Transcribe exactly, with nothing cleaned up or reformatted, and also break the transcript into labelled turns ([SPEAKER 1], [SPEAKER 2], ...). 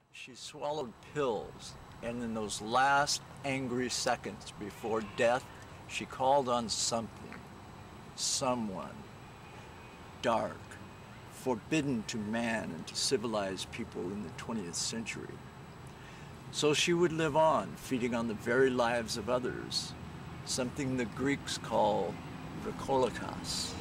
[SPEAKER 1] She swallowed pills, and in those last angry seconds before death, she called on something, someone, dark, forbidden to man and to civilized people in the twentieth century. So she would live on, feeding on the very lives of others, something the Greeks call Vrykolakas.